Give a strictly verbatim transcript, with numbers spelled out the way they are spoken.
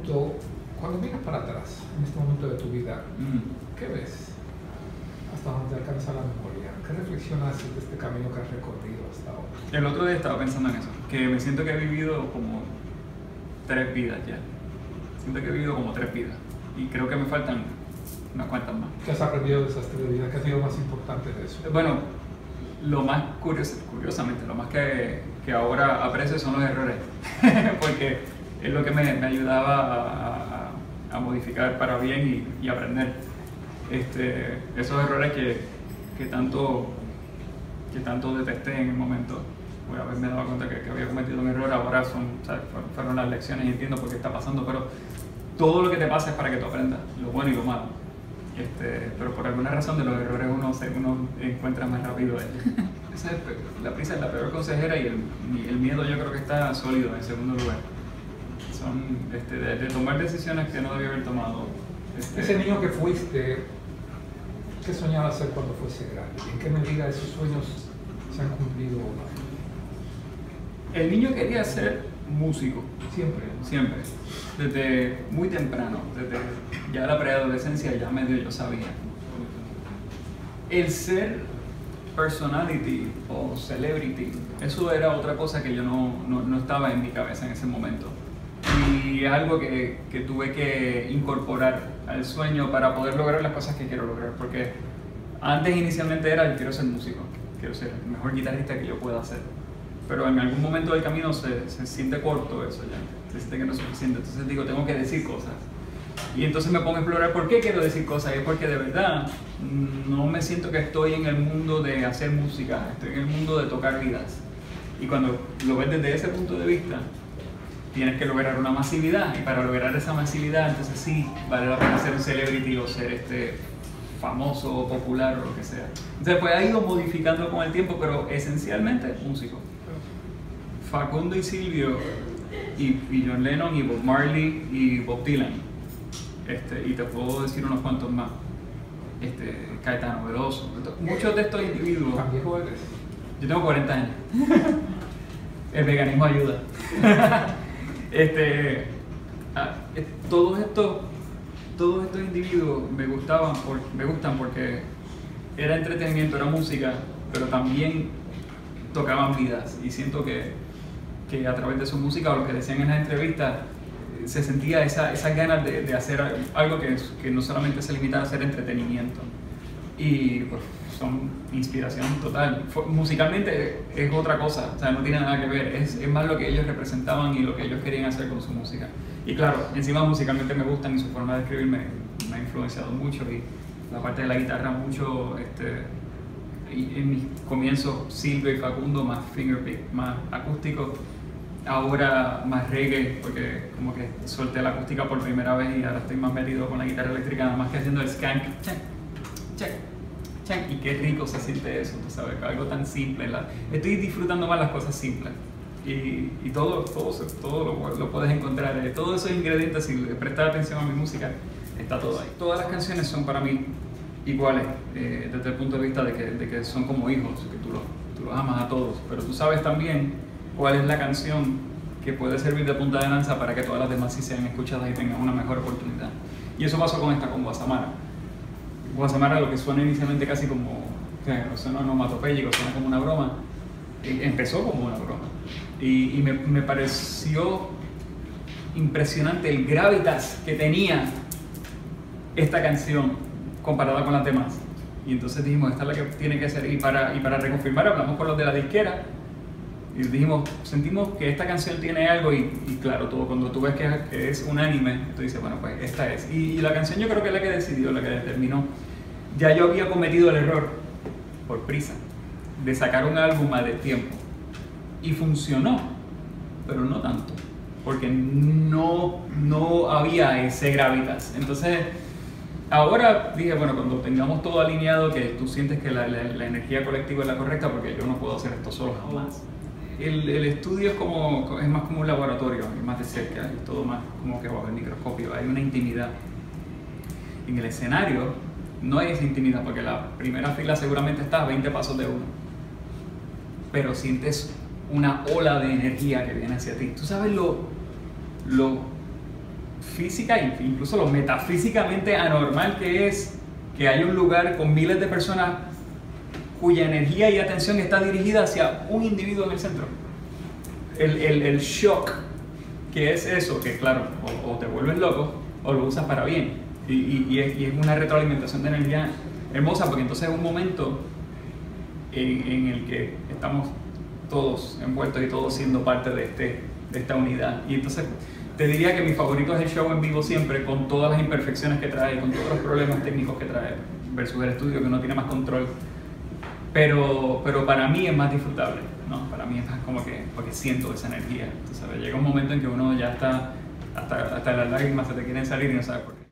momento, cuando miras para atrás, en este momento de tu vida, Mm. ¿qué ves? Hasta donde te alcanza la memoria. ¿Qué reflexionas de este camino que has recorrido hasta ahora? El otro día estaba pensando en eso, que me siento que he vivido como tres vidas ya. Siento que he vivido como tres vidas y creo que me faltan unas cuantas más. ¿Qué has aprendido de esas tres vidas? ¿Qué ha sido más importante de eso? Bueno, lo más curioso, curiosamente, lo más que, que ahora aprecio son los errores, porque es lo que me, me ayudaba a, a, a modificar para bien y, y aprender. Este, esos errores que, que, tanto, que tanto detesté en el momento, por haberme dado cuenta que, que había cometido un error, ahora son, ¿sabes? Fueron las lecciones y entiendo por qué está pasando, pero todo lo que te pasa es para que tú aprendas, lo bueno y lo malo. Este, pero por alguna razón de los errores uno, se, uno encuentra más rápido. Esa es, la prisa es la peor consejera y el, el miedo yo creo que está sólido en segundo lugar. Son este, de, de tomar decisiones que no debía haber tomado. Este, Ese niño que fuiste, ¿qué soñabas ser cuando fuese grande? ¿En qué medida esos sueños se han cumplido o no? El niño quería ser músico. Siempre. Siempre. Desde muy temprano, desde ya la preadolescencia ya medio yo sabía. El ser personality o celebrity, eso era otra cosa que yo no, no, no estaba en mi cabeza en ese momento. Y es algo que, que tuve que incorporar al sueño para poder lograr las cosas que quiero lograr. Porque antes inicialmente era, yo quiero ser músico, quiero ser el mejor guitarrista que yo pueda ser. Pero en algún momento del camino se, se siente corto eso ya, se siente que no es suficiente. Entonces digo, tengo que decir cosas. Y entonces me pongo a explorar por qué quiero decir cosas. Y es porque de verdad no me siento que estoy en el mundo de hacer música, estoy en el mundo de tocar vidas. Y cuando lo ves desde ese punto de vista, tienes que lograr una masividad. Y para lograr esa masividad, entonces sí, vale la pena ser un celebrity o ser este famoso o popular o lo que sea. Entonces pues ha ido modificando con el tiempo, pero esencialmente músico. Facundo y Silvio, y, y John Lennon, y Bob Marley, y Bob Dylan. Este, y te puedo decir unos cuantos más. Este, Caetano Veloso. Muchos de estos individuos. ¿Tan viejo eres? Yo tengo cuarenta años. El veganismo ayuda. este, ah, todos, estos, todos estos individuos me gustaban, por, me gustan porque era entretenimiento, era música, pero también tocaban vidas. Y siento que que a través de su música o lo que decían en las entrevistas se sentía esa, esas ganas de, de hacer algo que, que no solamente se limita a hacer entretenimiento. Y pues son inspiración total. Musicalmente es otra cosa, o sea, no tiene nada que ver, es, es más lo que ellos representaban y lo que ellos querían hacer con su música. Y claro, encima musicalmente me gustan y su forma de escribir me, me ha influenciado mucho y la parte de la guitarra mucho. Este, y en mis comienzos Silvio y Facundo más fingerpick, más acústico. Ahora más reggae, porque como que solté la acústica por primera vez y ahora estoy más metido con la guitarra eléctrica, nada más que haciendo el skank, check, check, check, y qué rico se siente eso, tú sabes, algo tan simple. La, estoy disfrutando más las cosas simples y, y todo, todo, todo lo, lo puedes encontrar, eh, todos esos ingredientes, si prestas atención a mi música, está todo ahí. Todas las canciones son para mí iguales, eh, desde el punto de vista de que, de que son como hijos, que tú los, tú los amas a todos, pero tú sabes también cuál es la canción que puede servir de punta de lanza para que todas las demás sí sean escuchadas y tengan una mejor oportunidad. Y eso pasó con esta, con Guasamara. Guasamara, lo que suena inicialmente casi como, que suena onomatopéyico, suena como una broma, empezó como una broma. Y, y me, me pareció impresionante el gravitas que tenía esta canción comparada con las demás. Y entonces dijimos, esta es la que tiene que ser. Y para, y para reconfirmar, hablamos con los de la disquera y dijimos, sentimos que esta canción tiene algo y, y claro, todo, cuando tú ves que, que es unánime, tú dices, bueno, pues esta es. Y, y la canción yo creo que es la que decidió, la que determinó. Ya yo había cometido el error, por prisa, de sacar un álbum a destiempo. Y funcionó, pero no tanto, porque no, no había ese gravitas. Entonces, ahora dije, bueno, cuando tengamos todo alineado, que tú sientes que la, la, la energía colectiva es la correcta, porque yo no puedo hacer esto solo jamás. El, el estudio es, como, es más como un laboratorio, es más de cerca, es todo más como que bajo el microscopio, hay una intimidad. En el escenario no hay esa intimidad, porque la primera fila seguramente está a veinte pasos de uno, pero sientes una ola de energía que viene hacia ti. Tú sabes lo, lo física e incluso lo metafísicamente anormal que es que haya un lugar con miles de personas cuya energía y atención está dirigida hacia un individuo en el centro. El, el, el shock que es eso, que claro, o, o te vuelves loco o lo usas para bien. Y, y, y, es, y es una retroalimentación de energía hermosa, porque entonces es un momento en, en el que estamos todos envueltos y todos siendo parte de, este, de esta unidad. Y entonces te diría que mi favorito es el show en vivo siempre, con todas las imperfecciones que trae, con todos los problemas técnicos que trae, versus el estudio que no tiene más control. Pero, pero para mí es más disfrutable, ¿no? Para mí es más como que, porque siento esa energía. Tú sabes, llega un momento en que uno ya está, hasta, hasta las lágrimas se te quieren salir y no sabes por qué.